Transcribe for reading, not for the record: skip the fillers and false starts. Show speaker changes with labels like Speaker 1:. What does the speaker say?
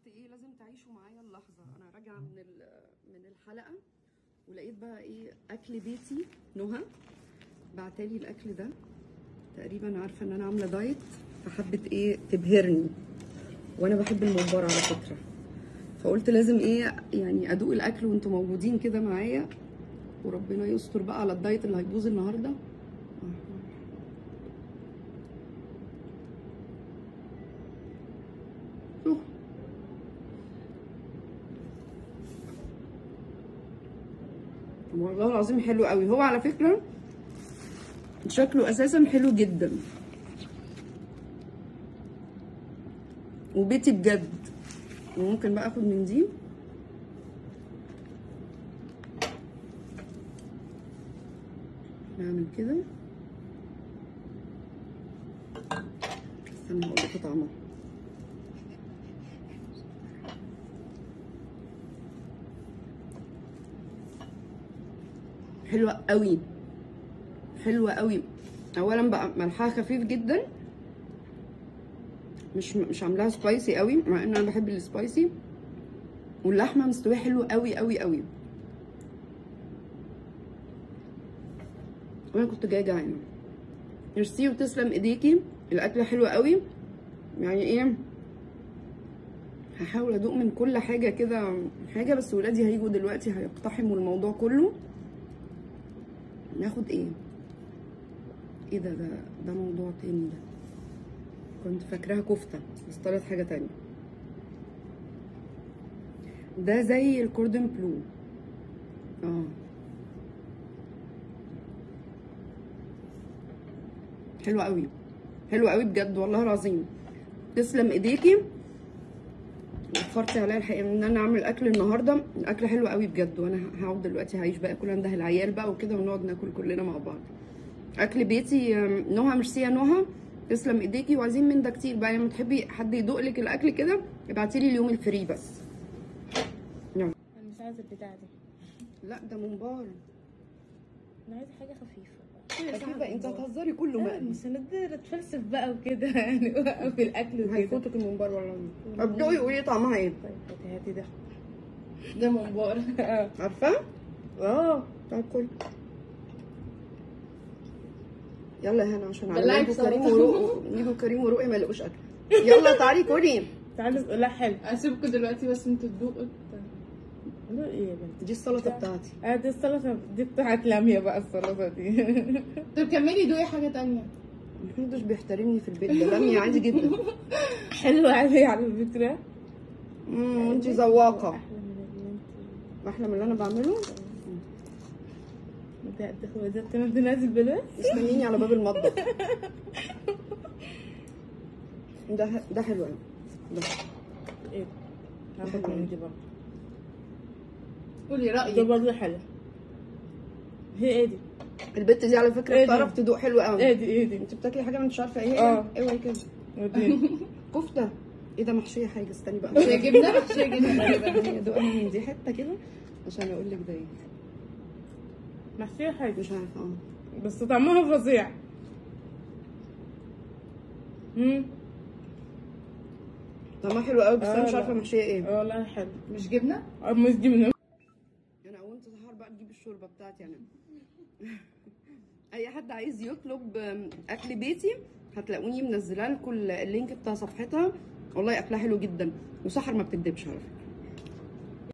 Speaker 1: قلت ايه لازم تعيشوا معايا اللحظه. انا راجعه من الحلقه ولقيت بقى ايه اكل بيتي. نهى بعتالي الاكل ده، تقريبا عارفه ان انا عامله دايت فحبت ايه تبهرني، وانا بحب الممبار على فكره، فقلت لازم ايه يعني ادوق الاكل وانتوا موجودين كده معايا، وربنا يستر بقى على الدايت اللي هيبوظ النهارده. والله العظيم حلو قوي. هو على فكره شكله اساسا حلو جدا وبيتي بجد. وممكن بقى اخد من دي نعمل كده. استنى هقول لكم طعمها حلوه قوي، حلوه قوي. اولا بقى ملحها خفيف جدا، مش عاملاها سبايسي قوي مع ان انا بحب السبايسي، واللحمه مستويه حلو قوي قوي قوي. وانا كنت جايه جعانه. ميرسي وتسلم ايديكي، الاكله حلوه قوي. يعني ايه هحاول ادوق من كل حاجه كده حاجه، بس ولادي هيجوا دلوقتي هيقتحموا الموضوع كله. ناخد ايه ده موضوع تاني. ده كنت فاكراها كفته بس طلعت حاجه تانية. ده زي الكوردن بلو. حلوه قوي، حلوه قوي بجد والله العظيم. تسلم ايديكي، وفرتي عليا الحقيقه ان انا اعمل اكل النهارده. الاكل حلو قوي بجد، وانا هقعد دلوقتي هعيش بقى كل عند العيال بقى وكده، ونقعد ناكل كلنا مع بعض اكل بيتي. نهى ميرسي يا نهى، تسلم ايديكي. وعايزين من ده كتير بقى، لما تحبي حد يدوق لك الاكل كده ابعتي لي اليوم الفري بس.
Speaker 2: انا مش عايزه البتاعه دي.
Speaker 1: لا ده ممبار.
Speaker 2: انا عايزه حاجه خفيفه.
Speaker 1: خفيفه؟ انت هتهزري كله مقلي.
Speaker 2: مش هنقدر اتفلسف بقى وكده يعني وقف الاكل وكده.
Speaker 1: هيفوتك الممبار والله. طب دوقي قولي طعمها ايه.
Speaker 2: طيب هاتي ده ممبار.
Speaker 1: عارفه؟ طيب كل يلا هنا عشان على يجوا كريم ورؤي ما يلاقوش اكل. يلا تعالي كلي.
Speaker 2: تعالي. لا حلو.
Speaker 3: اسيبكم دلوقتي بس انتوا تدوقوا.
Speaker 2: لا ايه يا بنتي،
Speaker 1: دي السلطه بتاعتي.
Speaker 2: دي السلطه دي بتاعت لميا بقى السلطه دي.
Speaker 3: طب كملي دوقي حاجه تانية.
Speaker 1: محدش بيحترمني في البيت ده، لميا عادي جدا.
Speaker 2: حلوه علي على فكره.
Speaker 1: انتي ذواقه. احلى من اللي انا بعمله.
Speaker 2: ده انت نازل بلاد.
Speaker 1: استنيني على باب المطبخ. ده حلو قوي. ده
Speaker 2: ايه هاخد من دي برضه.
Speaker 3: قولي رايك.
Speaker 2: ده برضه حلو. هي ايه دي؟
Speaker 1: البت دي على فكره بتعرف تدوق حلو قوي.
Speaker 2: ايه دي؟
Speaker 1: انت بتاكلي حاجه مش عارفه ايه؟ اوعي كده. كفته. ايه ده محشيه حاجه؟ استني بقى.
Speaker 3: محشيه جبنه. محشيه جبنه غالبا.
Speaker 1: دوقي من دي حته كده عشان اقول لك ده ايه.
Speaker 2: محشيه حاجه
Speaker 1: مش عارفه.
Speaker 2: بس طعمها فظيع.
Speaker 1: طعمها حلو قوي بس انا مش عارفه محشيه ايه.
Speaker 2: والله حلو.
Speaker 3: مش جبنه؟
Speaker 2: مش جبنه.
Speaker 1: انا قومت سهر بقى تجيب الشوربه بتاعتي انا. اي حد عايز يطلب اكل بيتي هتلاقوني منزله لكم اللينك بتاع صفحتها. والله اكلها حلو جدا، وسحر ما بتكدبش على فكره.